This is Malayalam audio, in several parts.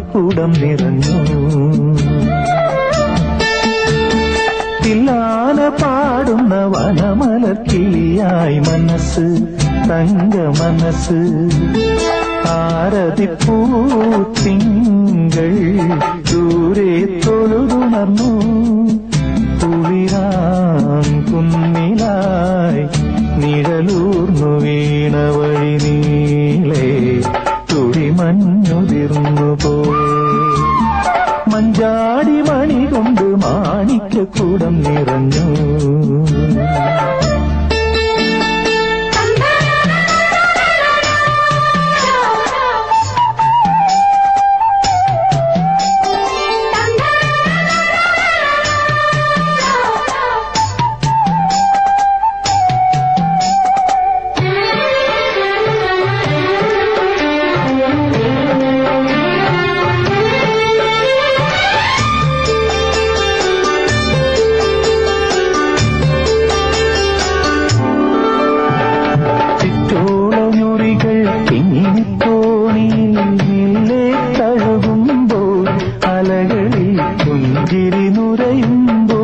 മാണിക്യക്കൂടം നിറഞ്ഞു. തില്ലാന പാടുന്ന വനമലർക്കിളിയായി മനസ്സ്, തങ്ക മനസ്സ്. ആരതിപ്പൂത്തിങ്കൾ ദൂരെ തൊഴുതുണർന്നു. കുളിരാം കുന്നിലായി നിഴലൂർന്നു വീണ വഴി നീളെ തുടിമഞ്ഞുതിർന്നു പോയി. മഞ്ചാടി മണി കൊണ്ട് മാണിക്യക്കൂടം നിറഞ്ഞു. പുഞ്ചിരി നുരയുമ്പോ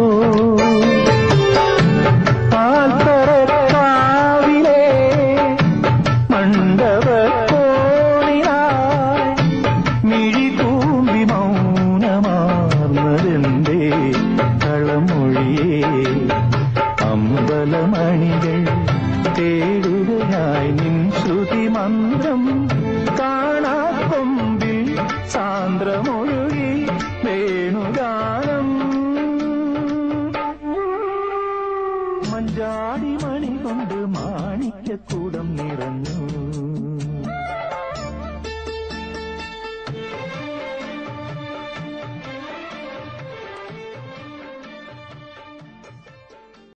പാൽത്തറക്കാവിലെ മണ്ഡപക്കോണിലായി മിഴികൂമ്പി മൗനമാർന്നതെന്തേ കളമൊഴിയേ. അമ്പലമണികൾ തേടുകയായി നിൻ ശ്രുതി മന്ത്രം. കാണാക്കൊമ്പിൽ സാന്ദ്രമൊഴുകി വേണുഗാനം. മഞ്ചാടി മണി കൊണ്ട് മാണിക്യക്കൂടം